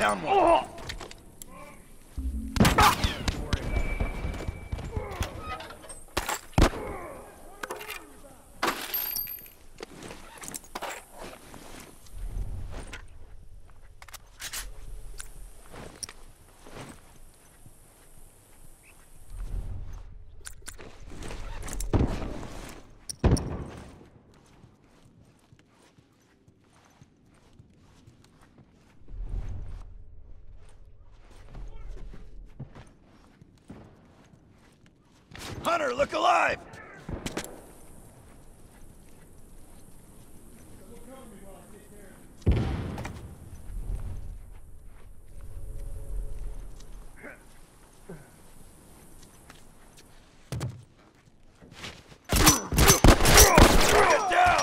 Down one. Hunter, look alive! Get down!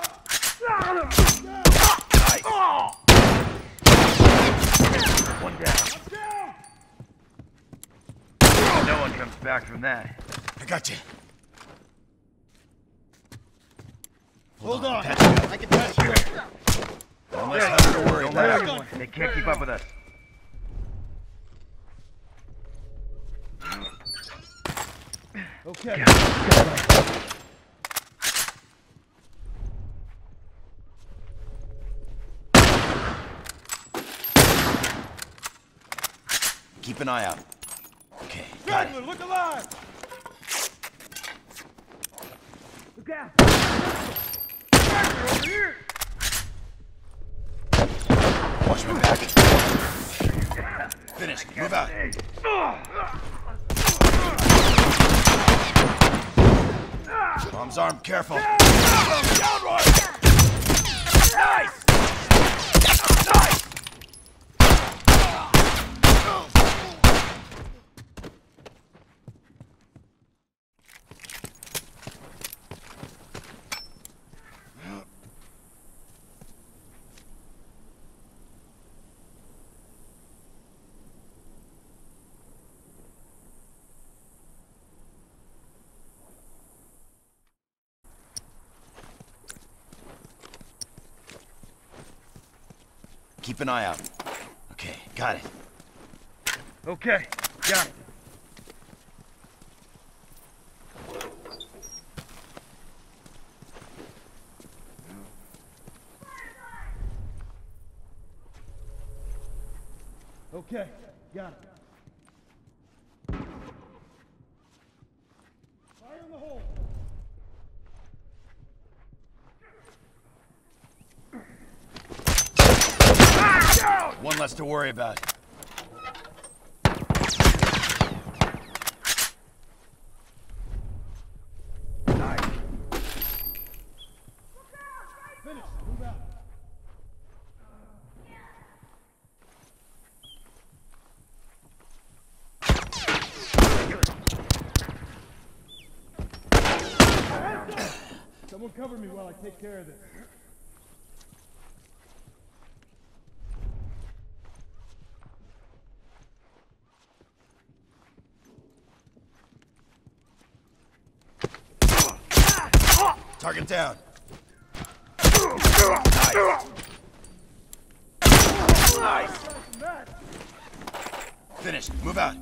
Nice! One down. No one comes back from that. I got you. Hold on. I can patch you up. Don't let Hunter worry about it. They can't keep up with us. Okay. Keep an eye out. Okay, got it. Look alive! Look out! Over here! Watch my back. Finish. Move out. Bomb's armed. Careful. Downward! Nice! Nice! Keep an eye out. Okay, got it. Okay, got it. Okay, got it. Fire in the hole. One less to worry about. Nice. Finish. Move out. Someone cover me while I take care of this. Target down. Nice. Nice. Finished. Move out.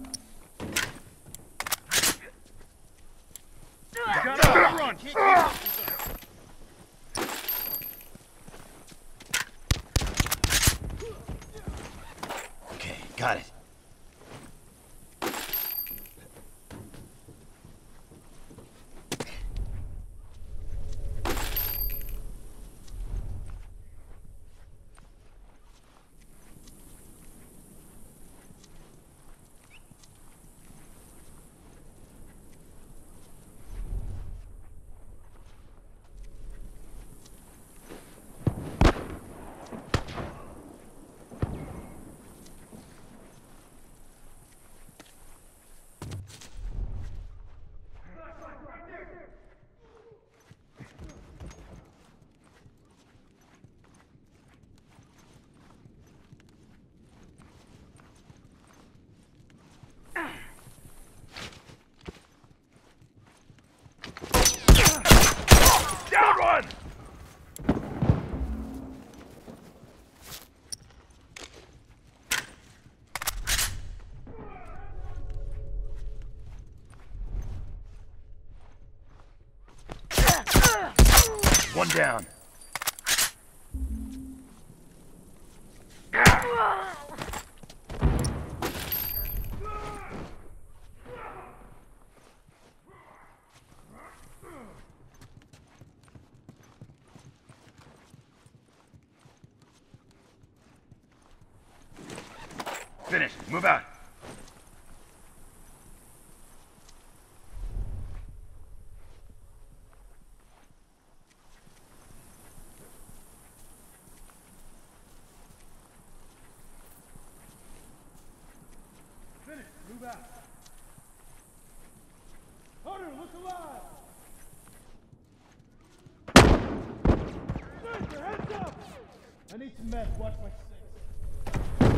Gotta run. Okay, got it. One down. Finished. Move out. Finished. Move out. Hunter, look alive! Sniper, heads up! I need some meds. Watch my six.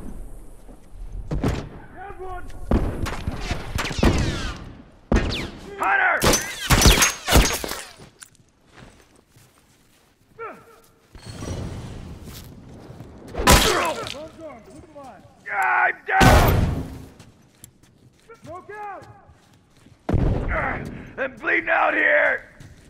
Everyone! Hunter! Close arms, look alive. I'm down! Smoke out! I'm bleeding out here!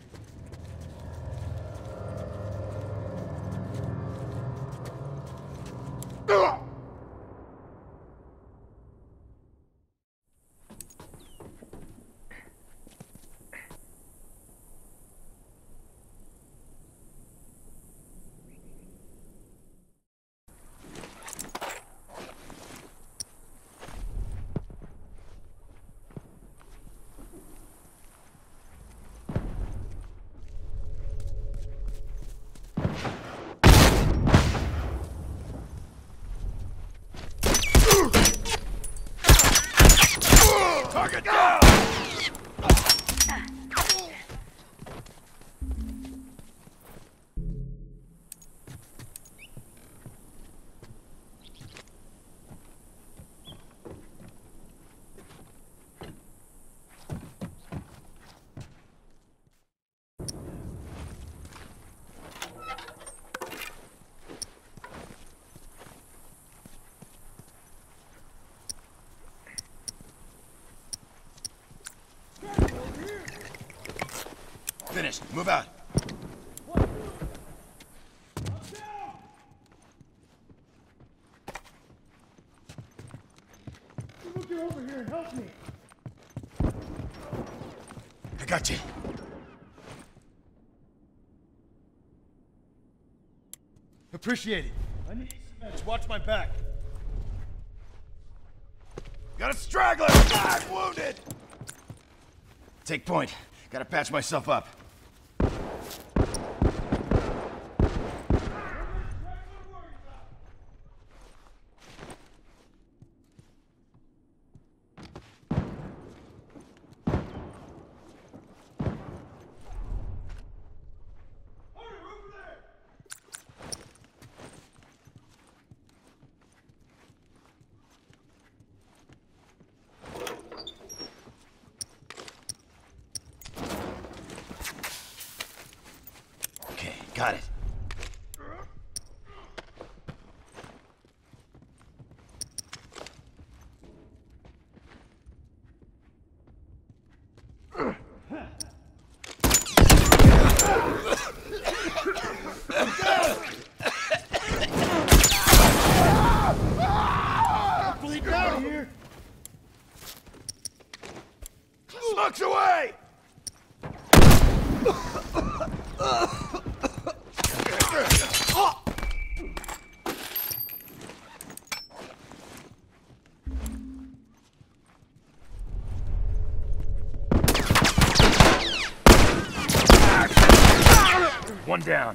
Target down! Finished. Move out. Look over here and help me. I got you. Appreciate it. I need some meds. Watch my back. Got a straggler! I'm wounded! Take point. Gotta patch myself up. Got it. Bleed down here. Smoke's away! One down.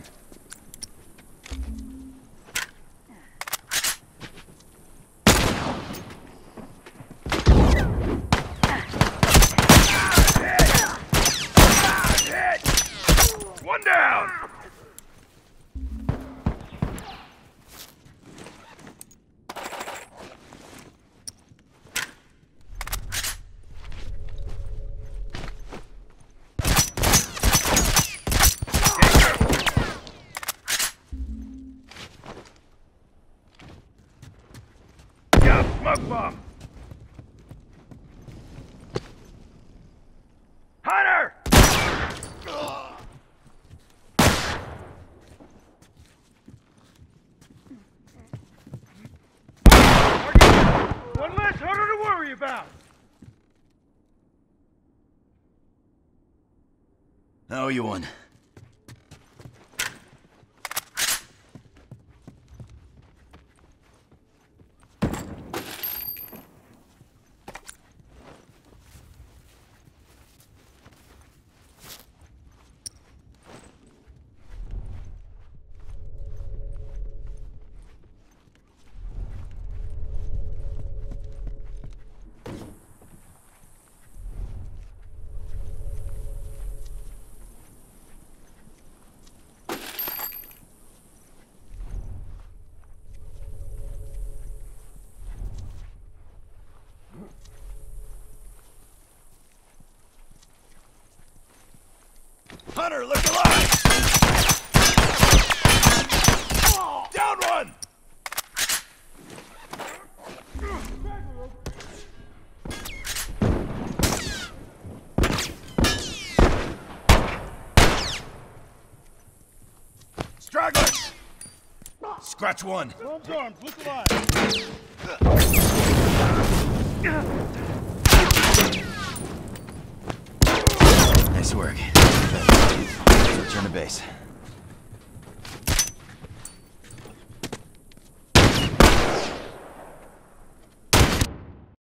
One down. Smoke bomb! Hunter! One less hunter to worry about. I owe you one. Hunter, look alive! Down one! Straggler! Scratch one. Bomb's armed, look alive. Nice work. Return to base.